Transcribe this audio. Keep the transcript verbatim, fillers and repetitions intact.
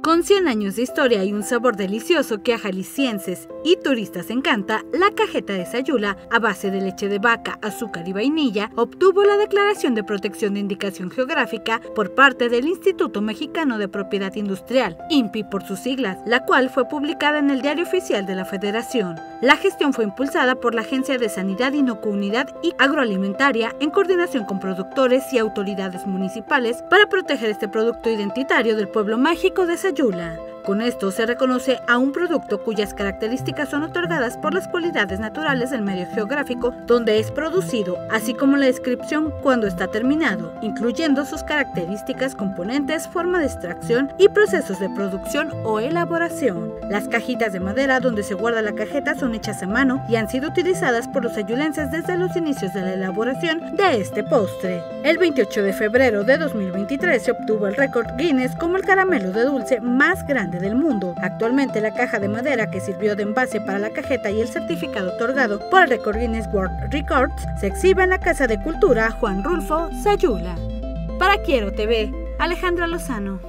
Con cien años de historia y un sabor delicioso que a jaliscienses y turistas encanta, la cajeta de Sayula, a base de leche de vaca, azúcar y vainilla, obtuvo la Declaración de Protección de Indicación Geográfica por parte del Instituto Mexicano de Propiedad Industrial, I N P I por sus siglas, la cual fue publicada en el Diario Oficial de la Federación. La gestión fue impulsada por la Agencia de Sanidad, Inocuidad y Agroalimentaria en coordinación con productores y autoridades municipales para proteger este producto identitario del pueblo mágico de Sayula. Con esto se reconoce a un producto cuyas características son otorgadas por las cualidades naturales del medio geográfico donde es producido, así como la descripción cuando está terminado, incluyendo sus características, componentes, forma de extracción y procesos de producción o elaboración. Las cajitas de madera donde se guarda la cajeta son hechas a mano y han sido utilizadas por los sayulenses desde los inicios de la elaboración de este postre. El veintiocho de febrero de dos mil veintitrés se obtuvo el récord Guinness como el caramelo de dulce más grande del mundo. Actualmente la caja de madera que sirvió de envase para la cajeta y el certificado otorgado por el récord Guinness World Records se exhibe en la Casa de Cultura Juan Rulfo Sayula. Para Quiero T V, Alejandra Lozano.